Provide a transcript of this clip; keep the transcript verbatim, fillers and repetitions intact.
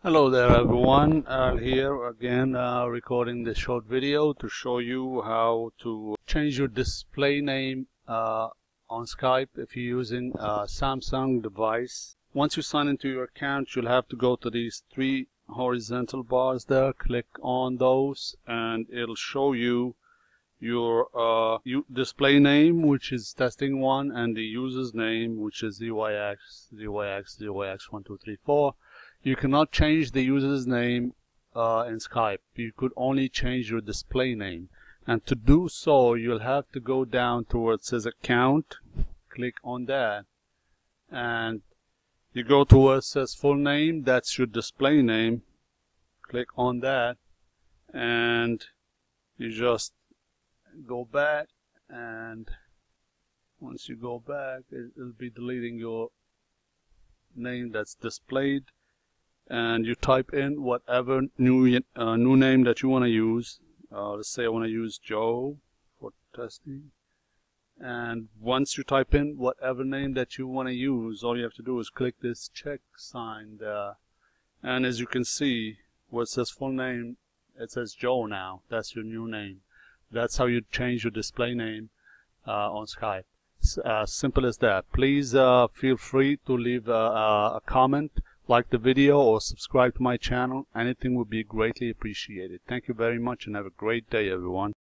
Hello there everyone, Al here again uh, recording this short video to show you how to change your display name uh, on Skype if you're using a Samsung device. Once you sign into your account, you'll have to go to these three horizontal bars there, click on those and it'll show you your uh, display name, which is testing one, and the user's name, which is Z Y X, Z Y X, Z Y X one two three four. You cannot change the user's name uh, in Skype. You could only change your display name. And to do so, you'll have to go down to where it says account, click on that, and you go to where it says full name, that's your display name, click on that, and you just go back, and once you go back, it, it'll be deleting your name that's displayed, and you type in whatever new uh, new name that you want to use. Uh, let's say I want to use Joe for testing, and once you type in whatever name that you want to use, all you have to do is click this check sign there, and as you can see where it says full name, it says Joe now. That's your new name. That's how you change your display name uh, on Skype. Uh, simple as that. Please uh, feel free to leave a, a comment, like the video, or subscribe to my channel. Anything would be greatly appreciated. Thank you very much and have a great day, everyone.